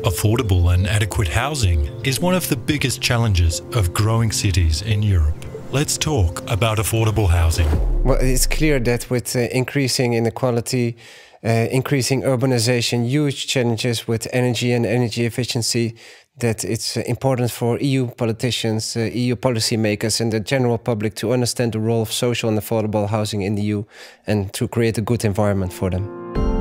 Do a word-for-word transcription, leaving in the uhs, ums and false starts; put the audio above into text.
Affordable and adequate housing is one of the biggest challenges of growing cities in Europe. Let's talk about affordable housing. Well, it's clear that with uh, increasing inequality, uh, increasing urbanization, huge challenges with energy and energy efficiency, that it's uh, important for E U politicians, uh, E U policymakers and the general public to understand the role of social and affordable housing in the E U and to create a good environment for them.